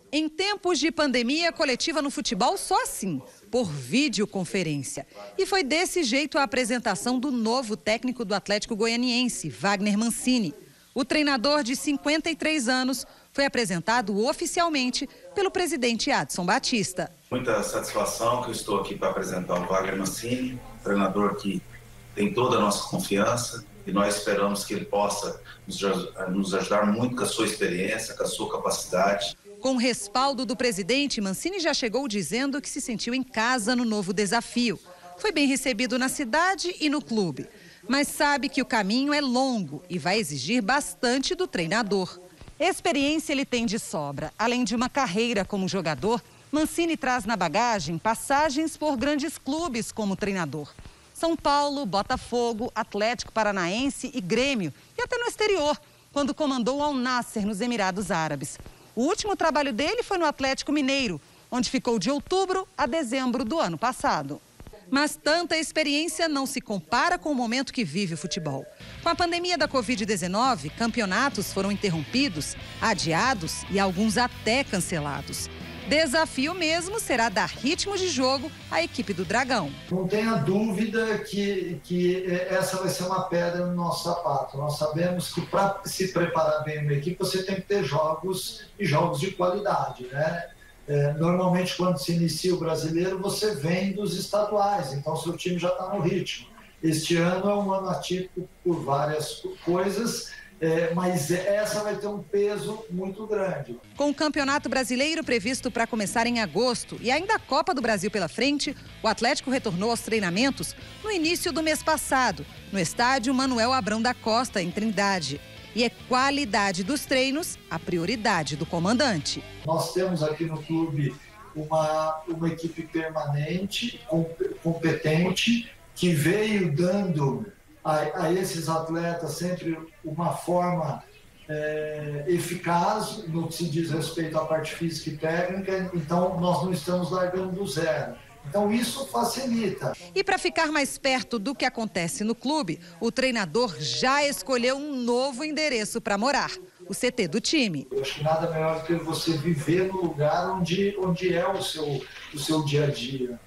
Em tempos de pandemia, coletiva no futebol só assim, por videoconferência. E foi desse jeito a apresentação do novo técnico do Atlético Goianiense, Wagner Mancini. O treinador de 53 anos foi apresentado oficialmente pelo presidente Adson Batista. Muita satisfação que eu estou aqui para apresentar o Wagner Mancini, treinador que tem toda a nossa confiança e nós esperamos que ele possa nos ajudar muito com a sua experiência, com a sua capacidade. Com o respaldo do presidente, Mancini já chegou dizendo que se sentiu em casa no novo desafio. Foi bem recebido na cidade e no clube, mas sabe que o caminho é longo e vai exigir bastante do treinador. Experiência ele tem de sobra. Além de uma carreira como jogador, Mancini traz na bagagem passagens por grandes clubes como treinador. São Paulo, Botafogo, Atlético Paranaense e Grêmio, e até no exterior, quando comandou o Al Nassr nos Emirados Árabes. O último trabalho dele foi no Atlético Mineiro, onde ficou de outubro a dezembro do ano passado. Mas tanta experiência não se compara com o momento que vive o futebol. Com a pandemia da Covid-19, campeonatos foram interrompidos, adiados e alguns até cancelados. Desafio mesmo será dar ritmo de jogo à equipe do Dragão. Não tenha dúvida que essa vai ser uma pedra no nosso sapato. Nós sabemos que para se preparar bem uma equipe, você tem que ter jogos e jogos de qualidade, né? Normalmente, quando se inicia o brasileiro, você vem dos estaduais, então seu time já está no ritmo. Este ano é um ano atípico por várias coisas, mas essa vai ter um peso muito grande. Com o Campeonato Brasileiro previsto para começar em agosto e ainda a Copa do Brasil pela frente, o Atlético retornou aos treinamentos no início do mês passado, no estádio Manuel Abrão da Costa, em Trindade. E é qualidade dos treinos a prioridade do comandante. Nós temos aqui no clube uma equipe permanente, competente, que veio dando a esses atletas sempre uma forma eficaz no que se diz respeito à parte física e técnica, então nós não estamos largando do zero. Então isso facilita. E para ficar mais perto do que acontece no clube, o treinador já escolheu um novo endereço para morar, o CT do time. Eu acho que nada melhor do que você viver no lugar onde é o seu dia a dia.